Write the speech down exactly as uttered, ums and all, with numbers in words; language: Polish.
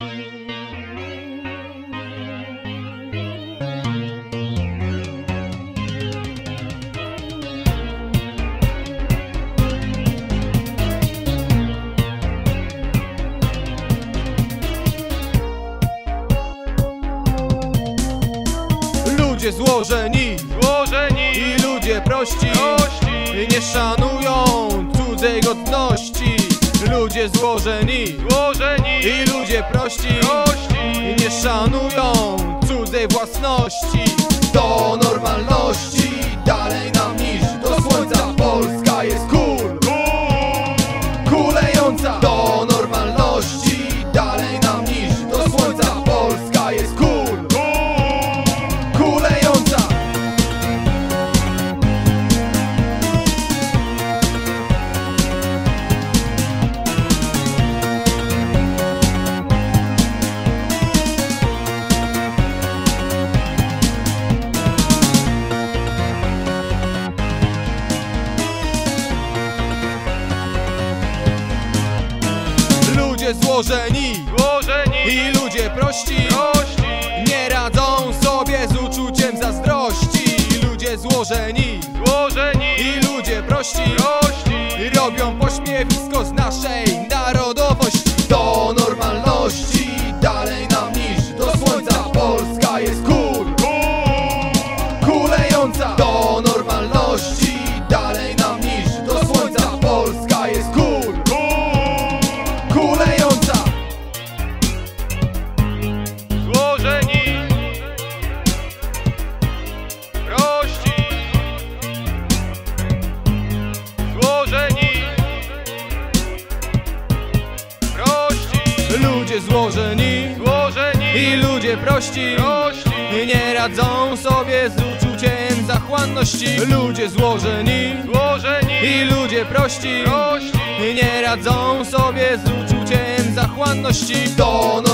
Ludzie złożeni, złożeni i ludzie prości, prości, nie szanują cudzej godności. Ludzie złożeni, złożeni i ludzie prości, prości, nie szanują cudzej własności. Do normalności dalej nam niż do słońca. Polska jest cool, kulejąca. Do normalności dalej nam niż do słońca. Polska jest cool, kulejąca. Ludzie złożeni, złożeni i ludzie prości, prości, nie radzą sobie z uczuciem zazdrości. Ludzie złożeni, złożeni i ludzie prości, prości, robią pośmiewisko z naszej narodowości. Do normalności dalej nam niż do słońca. Polska jest cool, kulejąca. Do normalności dalej nam niż do słońca. Polska jest cool, kulejąca. złożeni prości, złożeni prości, Ludzie złożeni, złożeni i ludzie prości, prości, nie radzą sobie z uczuciem zachłanności. Ludzie złożeni, złożeni i ludzie prości, prości, nie radzą sobie z uczuciem zachłanności. Do